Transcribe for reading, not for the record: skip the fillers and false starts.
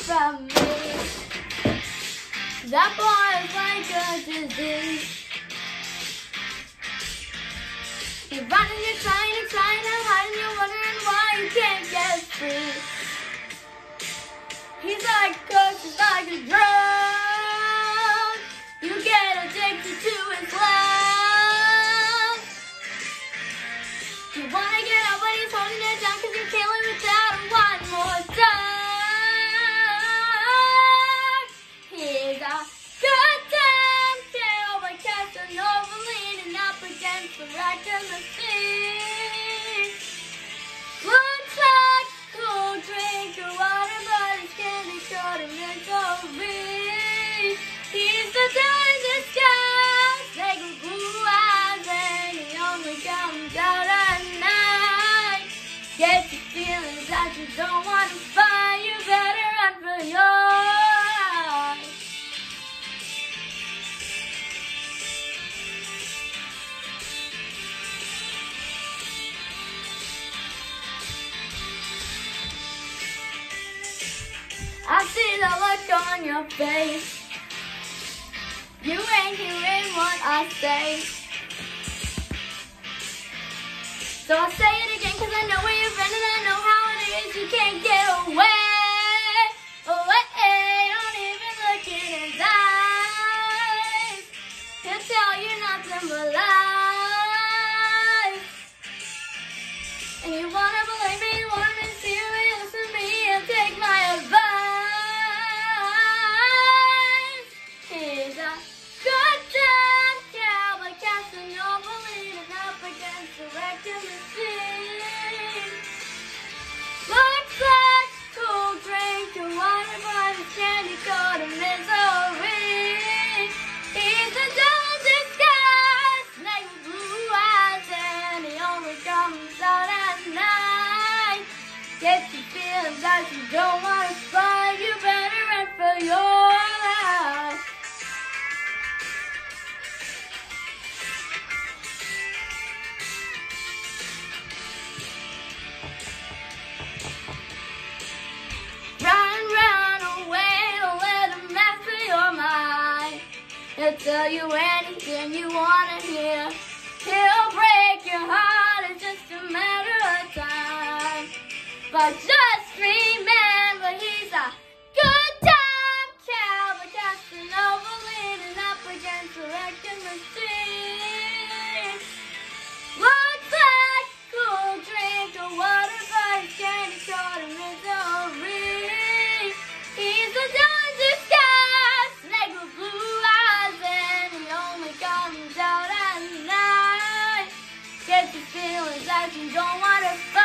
from me. That boy is like a disease. You're running, you're trying to hide, and you're wondering why you can't get free. He's like she's like a drug. You get addicted to his love. You wanna get out, but he's holding it down 'cause you can't live without him one more time. He's a goddamn jail, but Casanova leaning up against the rack and the sea. Looks like cool drink or water, but his candy short of misery. He's the devil in disguise, like with blue eyes, and he only comes out at night. Get the feelings that you don't want to find, you better run for your life. I see the look on your face. You ain't hearing what I say. So I'll say it again 'cause I know where you've been and I know how it is. You can't get away. Away. Don't even look in his eyes. He'll tell you nothing but lies. And you wanna believe me, you wanna sincerely listen to me and take my advice. He's a goddamn cowboy, Casanova leaning up against the wreck in the sea. Looks like cool drink and water, but his candy coat of misery. He's a devil disguise, snake with blue eyes, and he only comes out at night. Get your feelings that you don't want to fight, you better run for your life. Run away, don't let him master your mind. He'll tell you anything you want to hear. He'll break your heart, it's just a matter of time. But just remember, he's a good time cowboy, Casanova leaning up against the wreck in the sea. Looks like cool drink or water, but his candy short of misery. He's a devil in disguise, snake with blue eyes, and he only comes out at night. Get the feelings that you don't want to fight.